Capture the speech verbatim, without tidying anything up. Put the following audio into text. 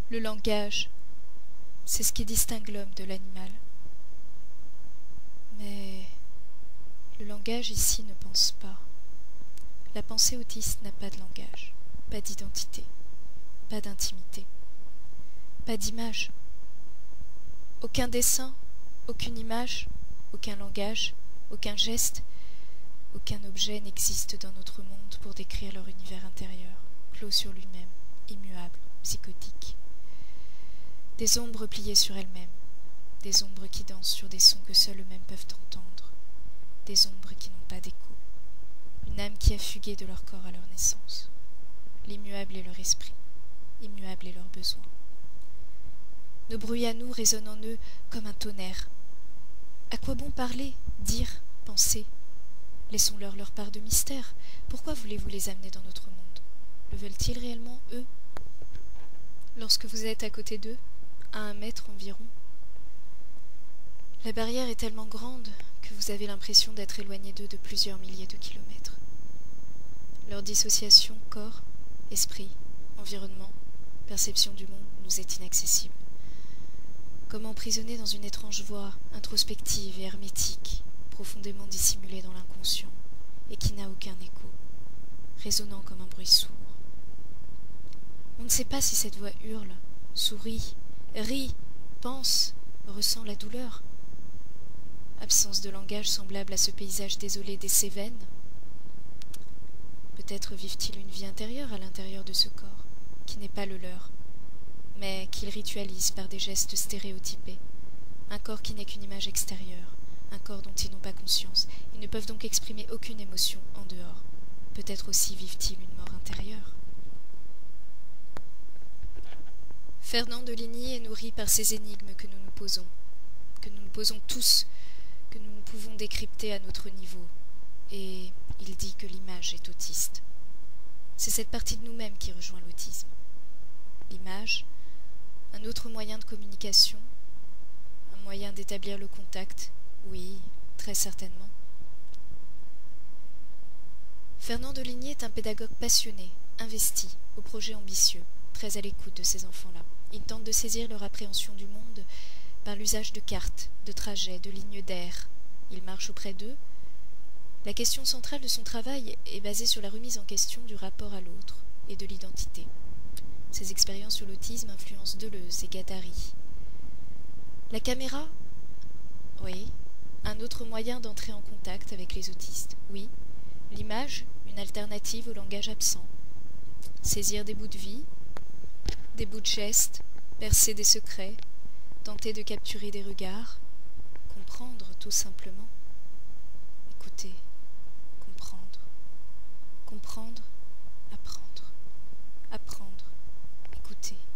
Le langage, c'est ce qui distingue l'homme de l'animal. Mais le langage ici ne pense pas. La pensée autiste n'a pas de langage, pas d'identité, pas d'intimité, pas d'image. Aucun dessin, aucune image, aucun langage, aucun geste, aucun objet n'existe dans notre monde pour décrire leur univers intérieur, clos sur lui-même, immuable, psychotique. Des ombres pliées sur elles-mêmes, des ombres qui dansent sur des sons que seuls eux-mêmes peuvent entendre, des ombres qui n'ont pas d'écho, une âme qui a fugué de leur corps à leur naissance. L'immuable est leur esprit, immuable est leur besoin. Nos bruits à nous résonnent en eux comme un tonnerre. À quoi bon parler, dire, penser? Laissons-leur leur part de mystère. Pourquoi voulez-vous les amener dans notre monde? Le veulent-ils réellement, eux? Lorsque vous êtes à côté d'eux, à un mètre environ, la barrière est tellement grande que vous avez l'impression d'être éloigné d'eux de plusieurs milliers de kilomètres. Leur dissociation corps, esprit, environnement, perception du monde nous est inaccessible. Comme emprisonnés dans une étrange voie introspective et hermétique, profondément dissimulée dans l'inconscient, et qui n'a aucun écho, résonnant comme un bruit sourd. On ne sait pas si cette voix hurle, sourit, rit, pense, ressent la douleur. Absence de langage semblable à ce paysage désolé des Cévennes. Peut-être vivent-ils une vie intérieure à l'intérieur de ce corps, qui n'est pas le leur, mais qu'ils ritualisent par des gestes stéréotypés. Un corps qui n'est qu'une image extérieure, un corps dont ils n'ont pas conscience. Ils ne peuvent donc exprimer aucune émotion en dehors. Peut-être aussi vivent-ils une mort intérieure. Fernand de Ligny est nourri par ces énigmes que nous nous posons, que nous nous posons tous, que nous ne pouvons décrypter à notre niveau. Et il dit que l'image est autiste. C'est cette partie de nous-mêmes qui rejoint l'autisme. L'image, un autre moyen de communication, un moyen d'établir le contact, oui, très certainement. Fernand de Ligny est un pédagogue passionné, investi, au projet ambitieux, très à l'écoute de ces enfants-là. Il tente de saisir leur appréhension du monde par l'usage de cartes, de trajets, de lignes d'air. Il marche auprès d'eux. La question centrale de son travail est basée sur la remise en question du rapport à l'autre et de l'identité. Ses expériences sur l'autisme influencent Deleuze et Guattari. La caméra, oui, un autre moyen d'entrer en contact avec les autistes, oui. L'image, une alternative au langage absent. Saisir des bouts de vie, des bouts de gestes, percer des secrets, tenter de capturer des regards, comprendre tout simplement. Écouter, comprendre, comprendre, apprendre, apprendre, écouter.